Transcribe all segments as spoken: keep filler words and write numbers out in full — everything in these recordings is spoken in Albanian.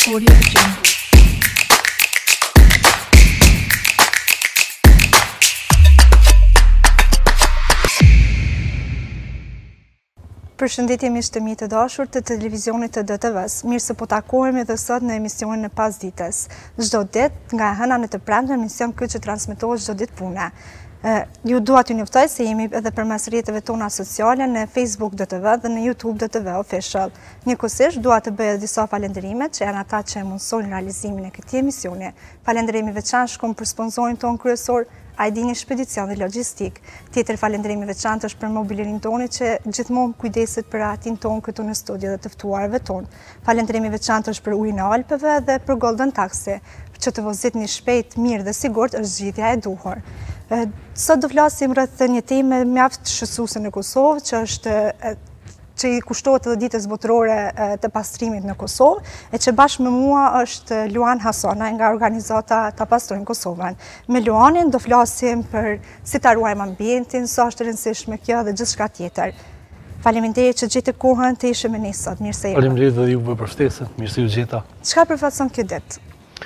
Audio Jungle. Përshëndetje miq të mi të dashur të televizionit të D T V-s. Mirë se po takohemi edhe sot në emisionin e pasdites. Çdo ditë nga hëna në të premte emision ky që transmetohet çdo ditë pune. Ju dua t'ju njoftoj se jemi edhe përmes rrjeteve tona sociale në Facebook D T V dhe në YouTube D T V Official. Njëkohësisht dua të bëj disa falënderimet që janë ata që mundsojnë realizimin e këtij emisioni. Falënderim i veçantë shkon për sponsorin ton kryesor, Ajdini Shpedicion dhe Logjistik. Tjetër falënderim i veçantë është për mobilerin tonë që gjithmonë kujdeset për atin ton këtu në studio dhe të ftuarëve tonë. Falënderim i veçantë është për ujin e Alpeve dhe për Golden Taxi, që të vozitni shpejt, mirë dhe sigurt është zgjidhja e duhur. Sot do flasim rreth një teme mjaft shqetësuese në Kosovë, që është që i kushtohet edhe ditës botërore të pastrimit në Kosovë, e që bashkë me mua është Luan Hasona nga organizata Ta Pastrojmë Kosovën. Me Luanin do flasim për si ta ruajmë ambientin, sa është e rëndësishme kjo dhe gjithçka tjetër. Faleminderit që gjete kohën të ishe me ne sot. Mirë se erdhët. Faleminderit dhe juve për ftesën. Mirë se ju gjeta. Çka përfaqëson kjo ditë?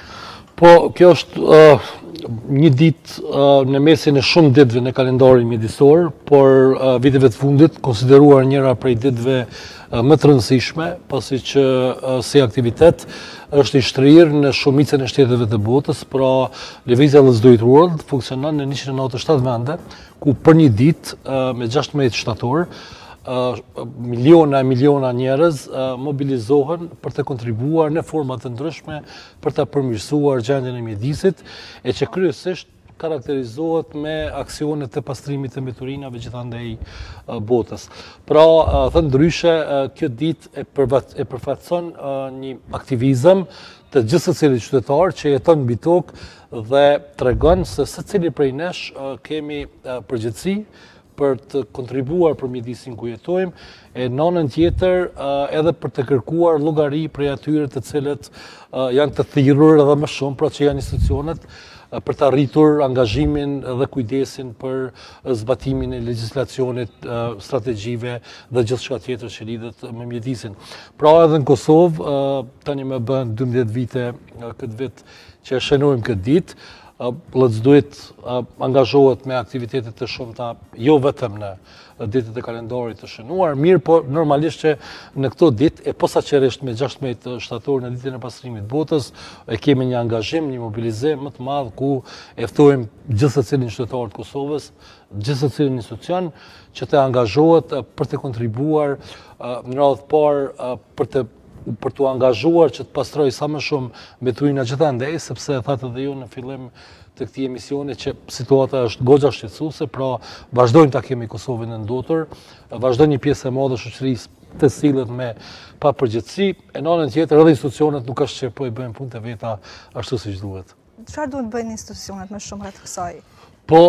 Po, kjo është uh, një ditë uh, në mesin e shumë ditëve në kalendarin mjedisor, por uh, viteve të fundit konsideruar njëra prej ditëve uh, më të rëndësishme, pasi që uh, si aktivitet është i shtrirë në shumicën e shteteve të botës, pra lëvizja Let's Do It World funksionon në njëqind e nëntëdhjetë shtatë vende, ku për një ditë uh, me gjashtëmbëdhjetë shtator Uh, miliona e miliona njerëz uh, mobilizohen për të kontribuar në forma të ndryshme për të përmirësuar gjendjen e mjedisit, e që kryesisht karakterizohet me aksionet të pastrimit të mbeturinave gjithandej uh, botës. Pra, uh, thënë ndryshe, uh, kjo ditë e, e përfaqëson uh, një aktivizëm të gjithë secili qytetar që jeton mbi tokë dhe tregon se secili prej nesh uh, kemi uh, përgjegjësi për të kontribuar për mjedisin ku jetojmë, e në anën tjetër edhe për të kërkuar llogari prej atyre të cilët janë të thirrur edhe më shumë, pra që janë institucionet, për të arritur angazhimin dhe kujdesin për zbatimin e legjislacionit, strategjive dhe gjithçka tjetër që lidhet me mjedisin. Pra edhe në Kosovë, tani më bën dymbëdhjetë vite këtë vit që e shënojmë këtë ditë, Let's Do It angazhohet me aktivitetet të shumta, jo vetëm në ditët e kalendarit të shënuar, mirë po normalisht që në këto ditë, e posaçërisht me gjashtëmbëdhjetë shtator në ditën e pastrimit botës, e kemi një angazhim, një mobilizim më të madh ku e ftojmë gjithë secilin qytetar të Kosovës, gjithë secilin institucion që të angazhohet për të kontribuar në radhë të parë për të për të angazhuar që të pastroj sa më shumë mbeturina gjithandej, sepse thatë edhe ju në fillim të këtij emisioni që situata është goxha shqetësuese, pra vazhdojmë ta kemi Kosovën në ndotur, vazhdon një pjesë e madhe e shoqërisë të sillet me papërgjegjësi, e në anën tjetër edhe institucionet nuk është që po i bëjnë punët e veta ashtu siç duhet. Çfarë duhet bëjnë institucionet më shumë rreth kësaj? Po,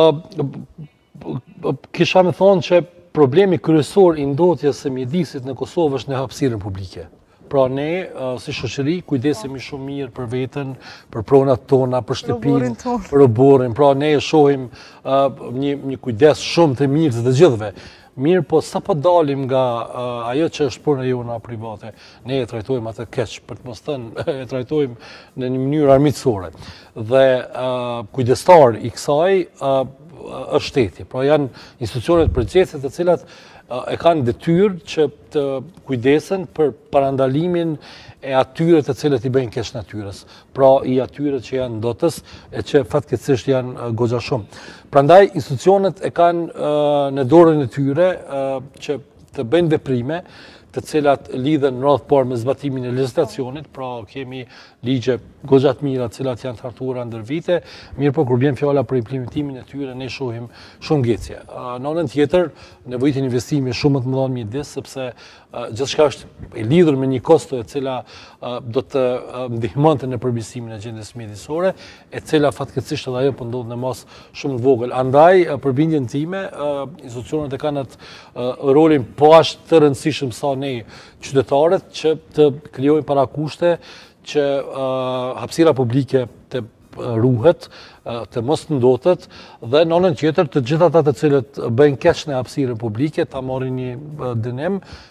uh, kisha me thonë që problemi kryesor i ndotjes së mjedisit në Kosovë është në hapësirën publike. Pra ne, uh, si shoqëri, kujdesemi shumë mirë për veten, për pronat tona, për shtëpinë, për oborrin. Pra ne shohim uh, një, një kujdes shumë të mirë të gjithëve. Mirë, po sa po dalim nga uh, ajo që është puna jona private, ne e trajtojmë atë keq, për të mos thënë, e trajtojmë në një mënyrë armiqësore. Dhe uh, kujdestar i kësaj uh, është shteti. Pra janë institucionet përgjithëse të cilat e kanë detyrë që të kujdesen për parandalimin e atyre të cilët i bëjnë keq natyrës, pra i atyre që janë ndotës e që fatkeqësisht janë goxha shumë. Prandaj institucionet e kanë në dorën e tyre që të bëjnë veprime të cilat lidhen në radhë të parë me zbatimin e legjislacionit, pra kemi ligje goxha të mira të cilat janë hartuara ndër vite, mirë po kur vjen fjala për implementimin e tyre ne shohim shumë ngecje. Në anën tjetër, nevojitet investimi shumë të mëdha në mjedis, sepse gjithçka është e lidhur me një kosto e cila do të ndihmonte në përmirësimin e gjendjes mjedisore, e cila fatkeqësisht edhe ajo po ndodh në mas shumë të vogël. Andaj, për bindjen time, institucionet e kanë atë rolin po aq të rëndësishëm sa ne qytetarët që të krijojnë parakushte që hapësira publike të ruhet, të mos ndotet, dhe në anën tjetër të gjithë ata të cilët bëjnë keq në hapësirën publike ta marrin një dënim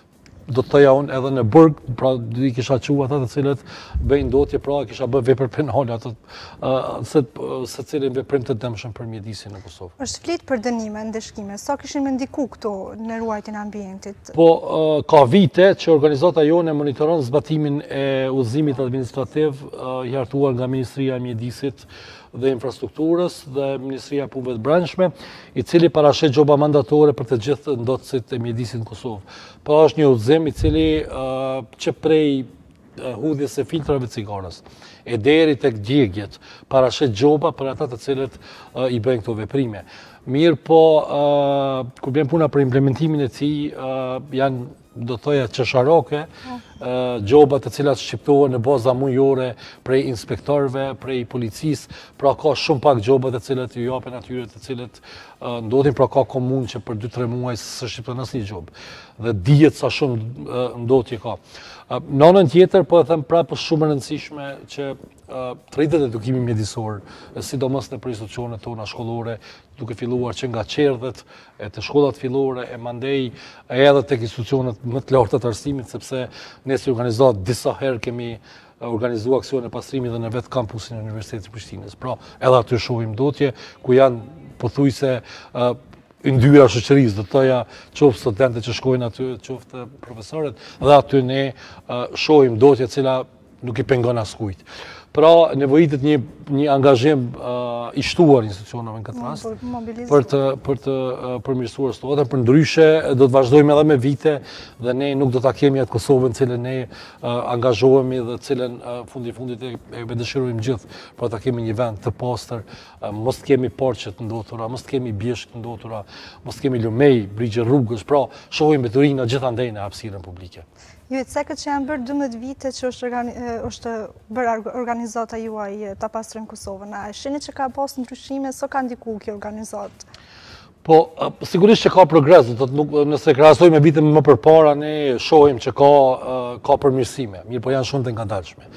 do të thoja unë edhe në burg, pra i kisha qua ata të cilët bëjnë ndotje, pra kisha bë vepër penale ato se se cilin veprim të dëmshëm për mjedisin në Kosovë. Është flet për dënime, ndeshkime, sa kishin me ndiku këto në ruajtjen e ambientit? Po ka vite që organizata jone monitoron zbatimin e udhëzimit administrativ i hartuar nga Ministria e Mjedisit dhe Infrastrukturës dhe Ministria e Punëve të Brendshme, i cili parashet gjoba mandatore për të gjithë ndotësit e mjedisit në Kosovë. Po është një udhëzim i cili që prej hudhjes e filtrave cigares e deri tek djegjet parashet gjoba për ata të cilët i bëjnë këto veprime. Mirë po, kur bjen puna për implementimin e tij, janë do të thoja qesharoke, gjobat të cilat shqiptohen në baza mujore prej inspektorëve, prej policisë, pra ka shumë pak gjobat të cilat ju japen atyre të cilët ndodhin, pra ka komunë që për dy tre muaj së shqipton asnjë gjobë. Dhe dihet sa shumë ndotje ka. Në anën tjetër, po e them prapë shumë e rëndësishme që të rritet edukimi mjedisor, sidomos në institucionet tona shkollore, duke filluar që nga qerdhet e të shkollat fillore e mandej edhe tek institucionet më të larta të arsimit, sepse ne si organizat disa herë kemi organizuar aksione pastrimi dhe në vetë kampusin e Universitetit të Prishtinës. Pra, edhe aty shohim ndotje ku janë pothuajse ndyra shoqërisë, do të thoja qoftë studentët që shkojnë aty, qoftë profesorët, dhe aty ne shohim ndotje cila nuk i pengon askujt. Pra, nevojitet një, një angazhim uh, i shtuar institucionave në këtë rast për të, për të uh, përmirësuar situatën. Për ndryshe, do të vazhdojmë edhe me vite dhe ne nuk do ta kemi atë Kosovën cilën ne uh, angazhohemi dhe cilën uh, fundi fundit e, e dëshirojmë gjithë, pra ta kemi një vend të pastër, uh, mos të kemi porçe të ndotura, mos të kemi bjeshk të ndotura, mos të kemi lumej, brigje rrugës, pra shohim mbeturina gjithandej në hapësirën publike. Ju e cekët që janë bërë dymbëdhjetë vite që është, organi, është bërë organizata juaj ta pastrojmë Kosovën. A shihni që ka pas ndryshime, sa ka ndikuar kjo organizatë? Po, sigurisht që ka progres, do të nuk, nëse krahasojmë me vitën më përpara, ne shohim që ka, ka përmirësime, mirë po janë shumë të ngadalshme.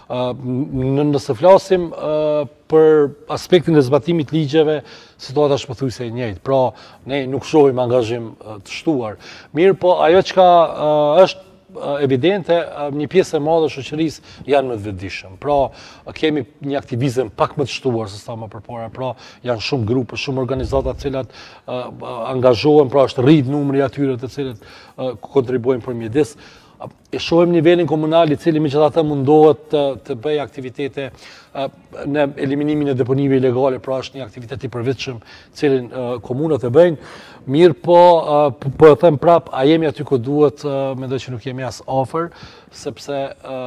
Nëse flasim për aspektin e zbatimit ligjeve, situata është pothuajse e njëjtë. Pra, ne nuk shohim angazhim të shtuar. Mirë po, ajo që ka është evidente, një pjesë e madhe e shoqërisë janë më të vetëdijshëm. Pra, kemi një aktivizëm pak më të shtuar se sa më përpara. Pra, janë shumë grupe, shumë organizata të cilat angazhohen, pra është rrit numri atyre të cilët kontribuojnë për mjedis. E shohim nivelin komunal i cili megjithatë mundohet të, të bëjë aktivitete në eliminimin e deponive ilegale, pra është një aktivitet i përvetshëm cilin komunat e bëjnë. Mirë po, po e them prap, a jemi aty ku duhet, mendoj që nuk jemi as afër, sepse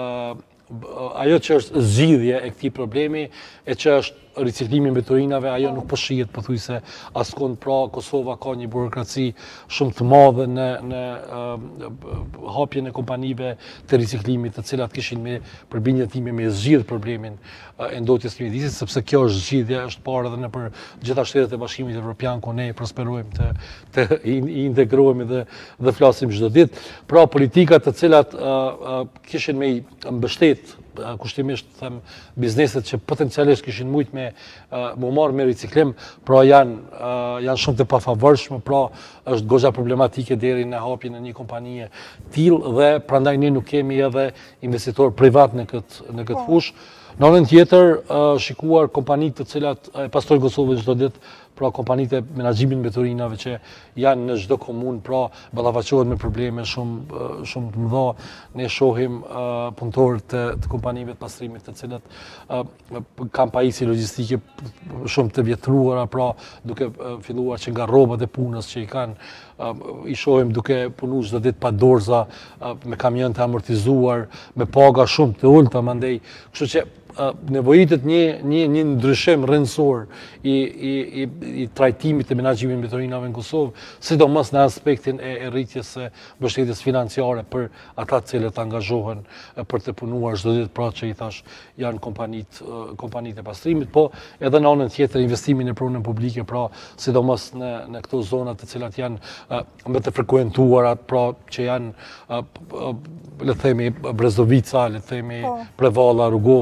ajo që është zgjidhje e këtij problemi e që është riciklimi mbeturinave, ajo nuk po shihet pothuajse askund. Pra, Kosova ka një burokraci shumë të madhe në, në uh, hapjen e kompanive të riciklimit, të cilat kishin me përbindje time me zgjidh problemin uh, e ndotjes së mjedisit, sepse kjo është zgjidhje, është parë edhe në për gjitha shtetet e Bashkimit Evropian, ku ne prosperojmë të, të i integrohemi dhe, dhe flasim çdo ditë. Pra, politikat të cilat uh, uh, kishin me mbështet kushtimisht them bizneset që potencialisht kishin mujt me më marrë me riciklim, pra janë janë shumë të pafavorshme, pra është goxha problematike deri në hapjen e një kompanie tillë dhe prandaj ne nuk kemi edhe investitor privat në këtë në këtë fushë. Në anën tjetër, shikuar kompanitë të cilat e pastrojnë Kosovën çdo ditë, pra kompanitë e menaxhimit mbeturinave që janë në çdo komunë, pra ballafaqohen me probleme shumë shumë të mëdha. Ne shohim uh, punëtorë të, të kompanive të pastrimit të cilat uh, kanë pajisje logjistike shumë të vjetruara, pra duke uh, filluar që nga rrobat e punës që i kanë, uh, i shohim duke punuar çdo ditë pa dorza, uh, me kamion të amortizuar, me paga shumë të ulta mandej, kështu që nevojitet një, një, një ndryshim rrëndësor i, i, i, i trajtimit të menaxhimit mbeturinave në Kosovë, sidomos në aspektin e, e rritjes së mbështetjes financiare për ata të cilët angazhohen për të punuar çdo ditë, pra që i thash janë kompanitë kompanitë e pastrimit, po edhe në anën tjetër investimin në punën publike, pra sidomos në, në këto zona të cilat janë më të frekuentuara, pra që janë le të themi Brezovica, le të themi Prevalla, Rugova, le të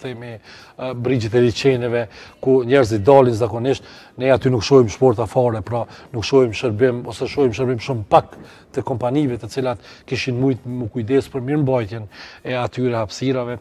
themi brigjit e liçeneve, ku njerëzit dalin zakonisht, ne aty nuk shohim sporta fare, pra nuk shohim shërbim, ose shohim shërbim shumë pak të kompanive të cilat kishin mujt më kujdes për mirëmbajtjen e atyre hapësirave.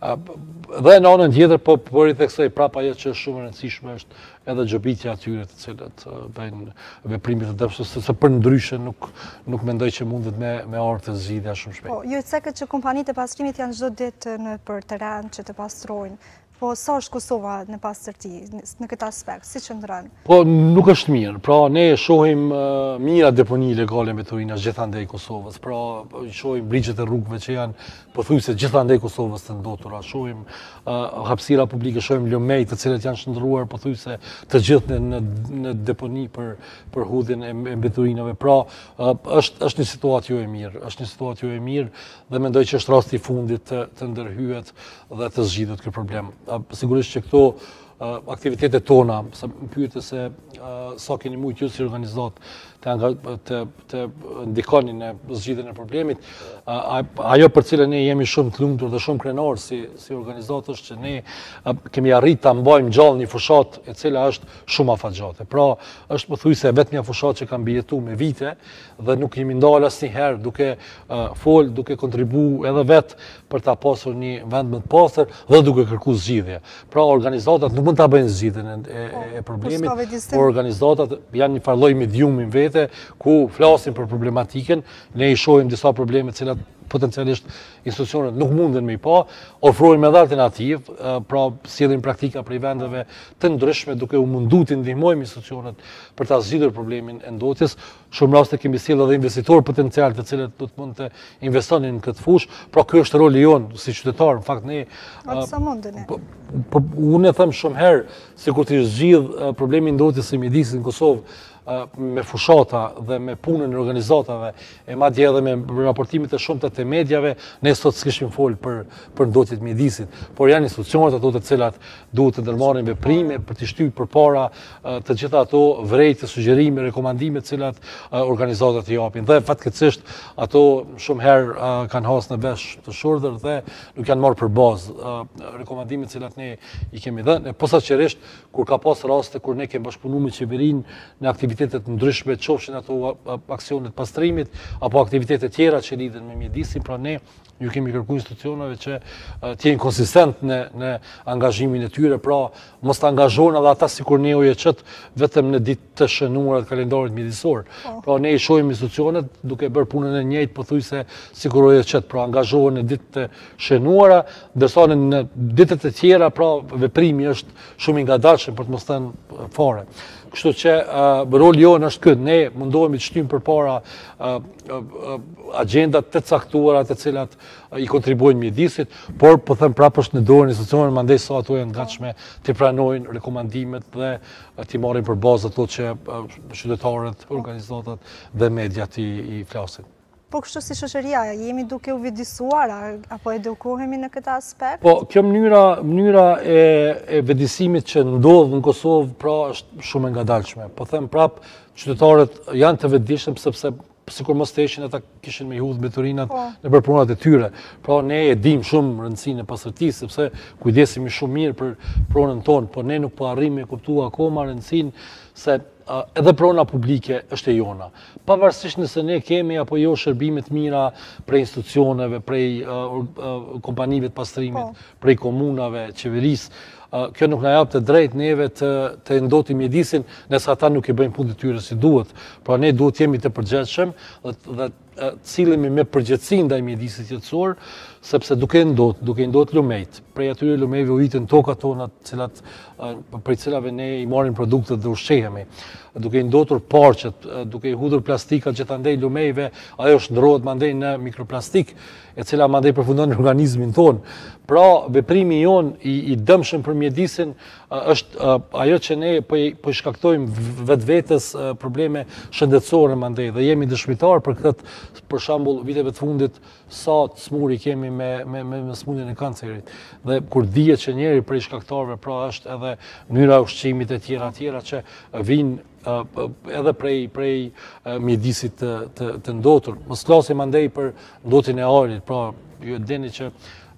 Dhe në anën tjetër, po për i theksoj prapa ajo që është shumë e rëndësishme është edhe xhobitja atyre të cilët bëjnë veprime të dëmshme, sepse për ndryshe nuk nuk mendoj që mundet me me ardhur të zgjidhja shumë shpejt. Po, ju e cekët që kompanitë e pastrimit janë çdo ditë në për teren që të pastrojnë. Po sa është Kosova në pastërti, në këtë aspekt, si që ndërën? Po nuk është mirë, pra ne shohim uh, mira deponi legale me turina gjithandej Kosovës, pra shohim brigjet e rrugëve që janë pothuajse gjithandej Kosovës të ndotura, shohim uh, hapësira publike, shohim lumej të cilët janë shndërruar pothuajse të gjithë në, në, në deponi për, për hudhjen e, e mbeturinave, pra uh, është, është një situatë jo e mirë, është një situatë jo e mirë dhe mendoj që është rasti i fundit të, të ndërhyet dhe të zgjidhet ky problem. Sigurisht që këto uh, aktivitetet tona, sa më pyete se uh, sa keni mujt ju si organizat të, të, të ndikoni në zgjidhjen e problemit, uh, ajo për cilën ne jemi shumë të lumtur dhe shumë krenar si, si organizat është që ne uh, kemi arrit ta mbajmë gjallë një fushat e cila është shumë afatgjate. Pra është pothuajse vetëm një fushat që ka mbijetuar me vite dhe nuk jemi ndalë asnjëherë duke uh, fol, duke kontribuar edhe vetë për ta pasur një vend më të pastër dhe duke kërkuar zgjidhje. Pra organizatat nuk mund ta bëjnë zgjidhjen e, e, e problemit, por organizatat janë një farë lloj mediumi vetë ku flasin për problematikën, ne i shohim disa probleme të cilat potencialisht institucionet nuk munden me i pa, ofrojmë edhe alternativë, pra sjellim praktika prej vendeve të ndryshme duke u mundu të ndihmojmë institucionet për ta zgjidhur problemin e ndotjes. Shumë raste kemi sjellë edhe investitorë potencial të cilët do të mund të investonin në këtë fushë, pra ky është roli jonë si qytetar, në fakt ne sa mundeni. Po, po, unë e them shumë herë, sikur të zgjidh problemin e ndotjes së mjedisit në Kosovë me fushata dhe me punën e organizatave, e madje edhe me raportimet e shumta të mediave, ne sot s'kishim fol për për ndotjet mjedisit, por janë institucionet ato të cilat duhet të ndërmarrin veprime për të shtyr përpara të gjitha ato vrejtje, sugjerime, rekomandime të cilat organizatat i japin. Dhe fatkeqësisht ato shumë herë kanë hasë në vesh të shurdhër dhe nuk janë marrë për bazë rekomandimet të cilat ne i kemi dhënë. Posaçërisht kur ka pas raste kur ne kemi bashkëpunuar me qeverinë në aktivitetet ndryshme, qofshin ato aksionet pastrimit apo aktivitetet tjera që lidhen me mjedisin, pra ne ju kemi kërkuar institucioneve që uh, të jenë konsistent në, në angazhimin e tyre, pra mos të angazhohen edhe ata sikur ne uje qëtë vetëm në ditë të shënuara të kalendarit mjedisor. Oh. Pra ne i shohim institucionet duke bërë punën e njëjtë pothuajse sikur uje qëtë, pra angazhohen në ditë të shënuara, ndërsa në ditët e tjera pra veprimi është shumë i ngadalshëm për të mos thënë fare. Kështu që uh, roli jonë është këtë, ne mundohemi të shtyjmë përpara uh, uh, agjendat të caktuara të cilat uh, i kontribuojnë mjedisit, por po them prapë është në dorën e institucioneve, mandej sa ato janë gatshme të pranojnë rekomandimet dhe uh, të marrin për bazë ato që uh, qytetarët, organizatat dhe mediat i, i flasin. Po kështu si shoqëria, jemi duke u vëdisuar, apo edukohemi në këtë aspekt? Po, kjo mënyra, mënyra e, e vëdisimit që ndodh në Kosovë, pra është shumë e ngadalshme. Po them prap, qytetarët janë të vëdishëm sepse sikur mos të ishin ata kishin me i hudh mbeturinat po. në për punat e tyre. Pra ne e dim shumë rëndësinë e pastërtisë, sepse kujdesemi shumë mirë për pronën tonë, por ne nuk po arrim me kuptua akoma rëndësinë se uh, edhe prona publike është e jona. Pavarësisht nëse ne kemi apo jo shërbime të mira prej institucioneve, prej uh, uh, kompanive të pastrimit, po. Prej komunave, qeverisë, uh, kjo nuk na jap të drejtë neve të të ndotim mjedisin nëse ata nuk e bëjnë punën e tyre si duhet. Pra ne duhet jemi të përgjegjshëm dhe, dhe cilemi me përgjegjësi ndaj mjedisit jetësor, sepse duke ndot, duke ndot lumejt, prej atyre lumejve u hitën tokat tona, cilat prej cilave ne i marrim produktet dhe ushqehemi, duke ndotur parqet, duke i hudhur plastikat gjithandej lumejve, ajo shndrohet mandej në mikroplastik, e cila mandej përfundon në organizmin ton. Pra, veprimi jon i, i dëmshëm për mjedisin është ajo që ne po i, po i shkaktojmë vetvetes probleme shëndetësore mandej dhe jemi dëshmitar për këtë, për shembull viteve të fundit sa smuri kemi me me me, me smundjen e kancerit. Dhe kur dihet që njëri prej shkaktarëve pra është edhe mënyra e ushqimit e tjera tjera që vijnë Uh, edhe prej, prej uh, mjedisit të, të, të ndotur. Mos flasim andej për ndotjen e ajrit, pra ju e dini që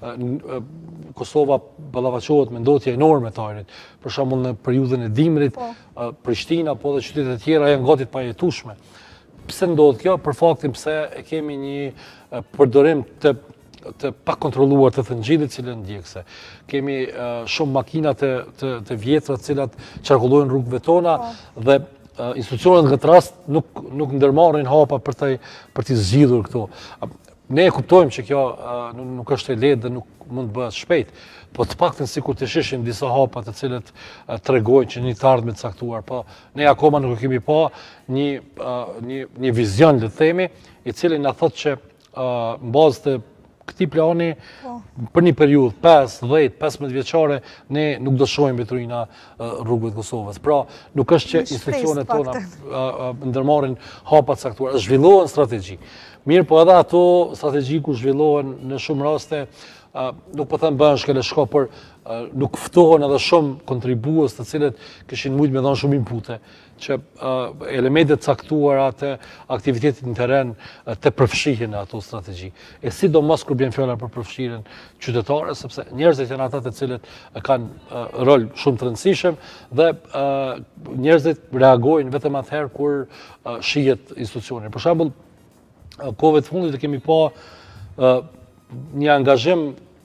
Kosova ballafaqohet me ndotje enorme të ajrit. Për shembull në periudhën e dimrit, Prishtina po dhe qytetet e tjera janë gati të pajetueshme. Pse ndodh kjo? Për faktin pse e kemi një përdorim të të pakontrolluar të të ngjillit cilën ndjekse. Kemi shumë makina të të, të vjetra të cilat qarkullojnë rrugëve tona dhe institucionet në këtë rast nuk nuk ndërmarrin hapa për të për të zgjidhur këto. Ne e kuptojmë që kjo uh, nuk është e lehtë dhe nuk mund të bëhet shpejt, po të paktën sikur të shishim disa hapa të cilët uh, tregojnë që një të ardhme të caktuar, po ne akoma nuk kemi pa një uh, një një vizion, le të themi, i cili na thotë që uh, në bazë të këtij plani oh. për një periudhë pesë, dhjetë, pesëmbëdhjetë vjeçare ne nuk do shohim mbeturina uh, rrugëve të Kosovës. Pra, nuk është që institucionet tona uh, uh, ndërmarrin hapa të caktuar, zhvillohen strategji. Mirë, po edhe ato strategji ku zhvillohen në shumë raste, uh, nuk po them bëhen shkele shko, por uh, nuk ftohen edhe shumë kontribues të cilët kishin mujt me dhënë shumë inpute, që uh, elementet caktuara të aktivitetit në teren uh, të përfshihen në ato strategji. E sidomos kur bjen fjala për përfshirjen qytetare, sepse njerëzit janë ata të cilët uh, kanë uh, rol shumë të rëndësishëm dhe uh, njerëzit reagojnë vetëm atëherë kur uh, shihet institucioni. Për shembull, kohëve të fundit kemi pa uh, një angazhim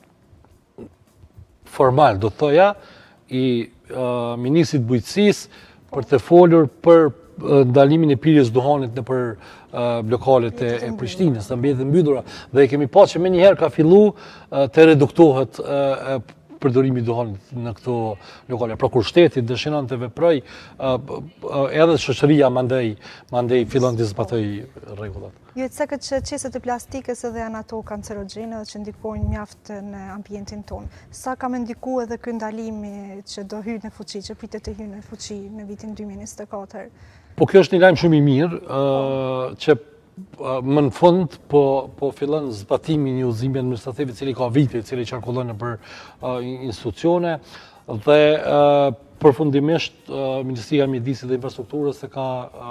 formal, do të thoja, i uh, Ministrit Bujqësisë për të folur për uh, ndalimin e pirjes duhanit në për uh, lokalet e, e Prishtinës, në mbetet mbyllura, dhe kemi pa që me njëherë ka fillu uh, të reduktohet uh, përdorimi i duhanit në këto lokale. Pra kur shteti dëshiron të veprojë, edhe shoqëria mandej mandej fillon të zbatoj rregullat. Ju e cekët që qeset e plastikës edhe janë ato kancerogjene dhe që ndikojnë mjaft në ambientin tonë. Sa ka me ndiku edhe ky ndalimi që do hyjë në fuqi, që pritet të hyjë në fuqi në vitin dy mijë e njëzet e katër? Po kjo është një lajm shumë i mirë, uh, që më në fund po, po fillon zbatimi një udhëzimi administrativ i cili ka vite, i cili qarkullon nëpër uh, institucione dhe uh, përfundimisht uh, Ministria e Mjedisit dhe Infrastrukturës e ka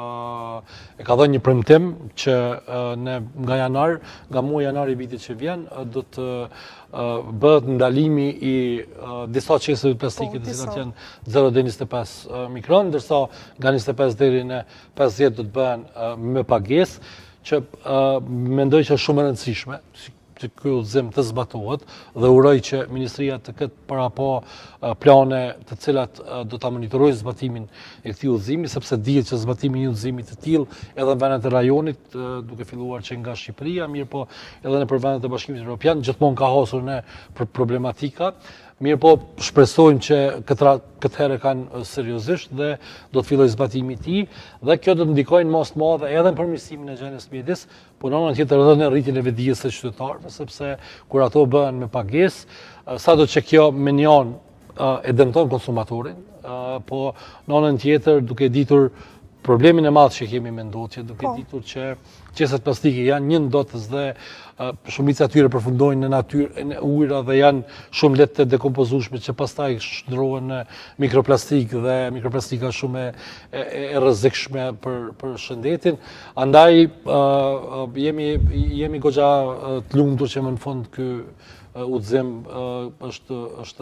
uh, e ka dhënë një premtim që uh, ne nga janar, nga muaji janar i vitit që vjen, uh, do të uh, bëhet ndalimi i uh, disa qesëve plastike të cilat janë zero deri njëzet e pesë mikron, ndërsa nga njëzet e pesë deri në pesëdhjetë do të bëhen uh, me pagesë, që uh, mendoj që është shumë e rëndësishme që ky udhëzim të zbatohet dhe uroj që Ministria të ketë para pa uh, plane të cilat uh, do ta monitorojnë zbatimin e këtij udhëzimi, sepse dihet që zbatimi i një udhëzimi të tillë edhe në vendet e rajonit, uh, duke filluar që nga Shqipëria, mirë po edhe në për vendet e Bashkimit Evropian, gjithmonë ka hasur në për problematika. Mirë po shpresojmë që këtë herë kanë seriozisht dhe do të fillojë zbatimi i tij dhe kjo do të ndikojë mos të madhe edhe në përmirësimin e gjendjes mjedis, por në anën tjetër edhe në rritjen e vetdijes së qytetarëve, sepse kur ato bëhen me pagesë, sado që kjo menjon e dëmton konsumatorin, po në anën tjetër duke ditur problemin e madh që kemi me ndotje, duke ditur që qeset plastike janë një ndotës dhe uh, shumica e tyre përfundojnë në natyrë, në ujëra dhe janë shumë lehtë të dekompozueshme që pastaj shndrohen në mikroplastik dhe mikroplastika shumë e, e, e rrezikshme për për shëndetin. Andaj uh, jemi jemi goxha uh, të lumtur që më në fund ky udhëzim uh, është është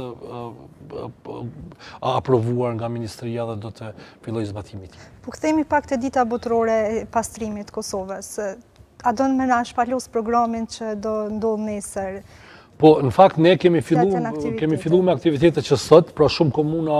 uh, uh, aprovuar nga Ministria dhe do të fillojë zbatimi i tij. Po kthehemi pak te dita botërore e pastrimit të Kosovës. A do të më na shpalos programin që do ndodh nesër? Po në fakt ne kemi filluar kemi filluar me aktivitete që sot, pra shumë komuna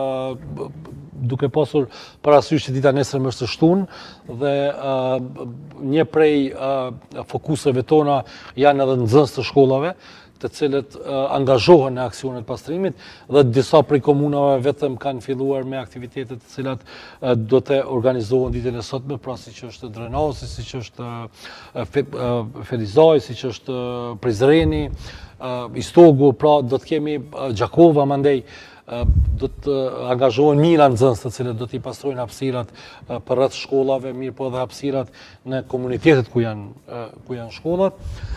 uh, duke pasur parasysh që dita nesër më është shtunë dhe uh, një prej uh, fokuseve tona janë edhe nxënës të shkollave, të cilët uh, angazhohen në aksionet pastrimit dhe disa prej komunave vetëm kanë filluar me aktivitetet të cilat uh, do të organizohen ditën e sotme, pra siç është Drenasi, siç është uh, fe, uh, Felizaj, siç është uh, Prizreni, uh, Istogu, pra do të kemi uh, Gjakova mandej, uh, do të uh, angazhohen mijëra nxënës të cilët do t'i pastrojnë hapësirat uh, për rreth shkollave, mirë po edhe hapësirat në komunitetet ku janë uh, ku janë shkollat.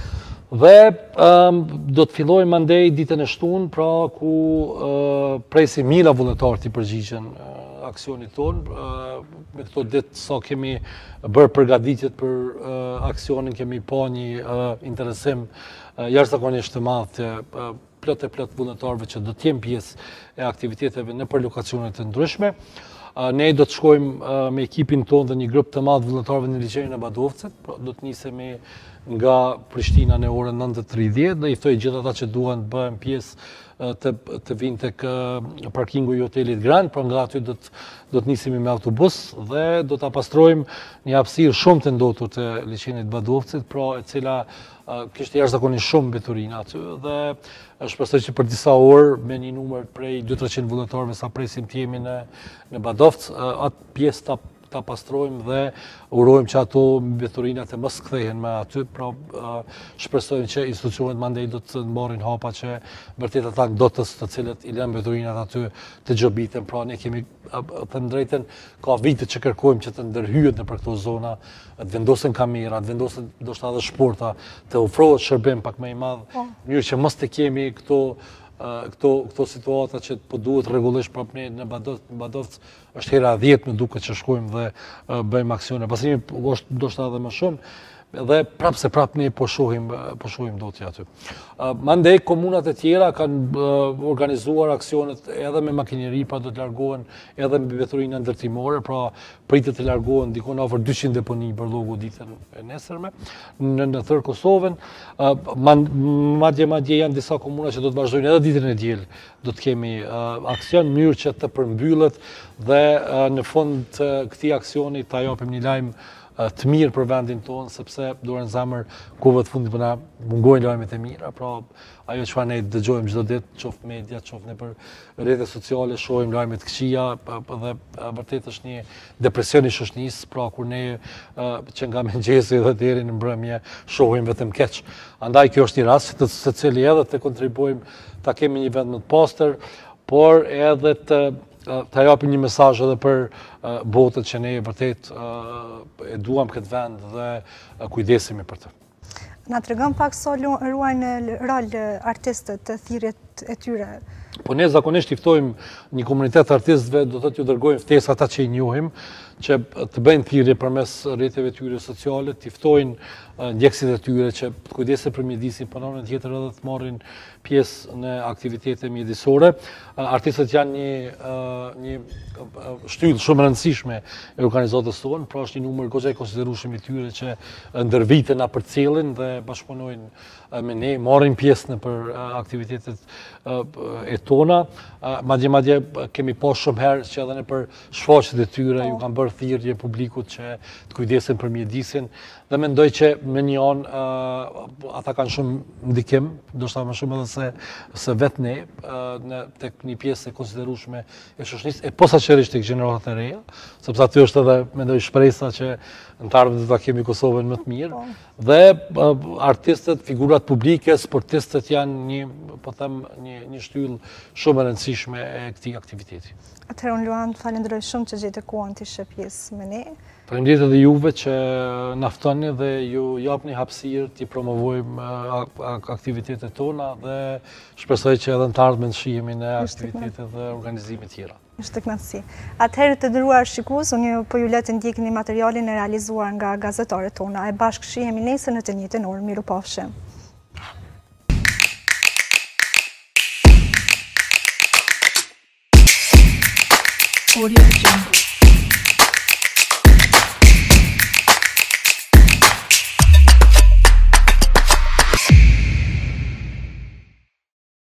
Dhe do të filloj mandej ditën e shtunë, pra ku presim mila vullnetarë të përgjigjen aksionit tonë. Me këto ditë sa kemi bërë përgatitjet për aksionin, kemi pa një interesim jashtëzakonisht të madh të plot e plot vullnetarëve që do të jenë pjesë e aktiviteteve në për lokacione të ndryshme. Ne do të shkojmë me ekipin tonë dhe një grup të madh vullnetarëve në liçenin e Badovcit, do të nisemi nga Prishtina në orën nëntë e tridhjetë dhe i ftoj gjithë ata që duan të bëhen pjesë të, të vinë tek parkingu i hotelit Grand, pra nga aty do të, do të nisemi me autobus dhe do ta pastrojmë një hapësirë shumë të ndotur të liçenit Badovcit, pra e cila kishte jashtëzakonisht shumë mbeturina aty dhe shpresoj që për disa orë me një numër prej dy të trecenta vullnetarëve sa presim të jemi në në Badovc, atë pjesë ta ta pastrojmë dhe urojmë që ato mbeturinat e mos kthehen me aty, pra shpresojmë që institucionet mandej do të marrin hapa që vërtet ata ndotës të cilët i lënë mbeturinat aty të gjobiten, pra ne kemi të drejtën, ka vite që kërkojmë që të ndërhyet në për këto zona, të vendosen kamera, të vendosen ndoshta edhe shporta, të ofrohet shërbim pak më i madh, në mënyrë që mos të kemi këto Këto, këto situata që po duhet rregullisht prapë ne në Badovc, në Badovc është hera dhjetë me duket që shkojmë dhe bëjmë aksione. Pasimi është ndoshta edhe më shumë dhe prapë se prapë ne po shohim po shohim dot aty. Mandej komunat e tjera kanë organizuar aksionet edhe me makineri, pra do të largohen edhe me veturina ndërtimore, pra pritet të largohen dikon afër dyqind deponi bërllogu ditën e nesërme në në tërë Kosovën. Madje madje janë disa komuna që do të vazhdojnë edhe ditën e diel. Do të kemi aksion në mënyrë që të përmbyllet dhe në fund të këtij aksioni ta japim një lajm të mirë për vendin tonë, sepse duhet zemër kohëve të fundit po na mungojnë lajmet e mira, pra ajo çfarë ne dëgjojmë çdo ditë, qoftë media, qoftë nëpër rrjetet sociale, shohim lajme të këqija dhe vërtet është një depresion i shoqërisë, pra kur ne që nga mëngjesi dhe deri në mbrëmje shohim vetëm keq. Andaj kjo është një rast të secili edhe të kontribuojmë ta kemi një vend më të pastër, por edhe të të japim një mesazh edhe për botën që ne vërtet e duam këtë vend dhe kujdesemi për të. Na tregon pak sa ruajnë rol artistët të thirrjet e tyre. Po ne zakonisht i ftojmë një komunitet artistëve, do thotë ju dërgojmë ftesë ata që i njohim, që të bëjnë thirrje përmes rrjeteve të tyre sociale, të ftojnë ndjekësit e tyre që të kujdesen për mjedisin, po në tjetër edhe të marrin pjesë në aktivitete mjedisore. Artistët janë një një shtyllë shumë e rëndësishme e organizatës tonë, pra është një numër goxha i konsiderueshëm i tyre që ndër vite na përcjellin dhe bashkëpunojnë me ne, marrin pjesë në për aktivitetet e tona. Madje madje kemi pas shumë herë që edhe në për shfaqjet e tyre ju kanë bërë thirrje publikut që të kujdesen për mjedisin dhe mendoj që me një anë ata kanë shumë ndikim, ndoshta më shumë edhe se se vetë ne në tek një pjesë e konsiderueshme e shoqërisë, e posaçërisht tek gjeneratat e reja, sepse aty është edhe mendoj shpresa që në të ardhmen do ta kemi Kosovën më të mirë. Dhe artistët, figurat publike, sportistët janë një, po them, një një shtyllë shumë e rëndësishme e këtij aktiviteti. Atëherë unë Luan falenderoj shumë që gjete kohën të ishe pjesë me ne. Faleminderit edhe juve që na ftoni dhe ju japni hapësirë të promovojmë aktivitetet tona dhe shpresoj që edhe në të ardhmen shihemi në aktivitete dhe organizime tjera. Është të kënaqësi. Atëherë të nderuar shikues, unë po ju le të ndjekni materialin e realizuar nga gazetarët tona. E bashkë shihemi nesër në të njëjtën orë. Mirupafshim. Audio Jungle.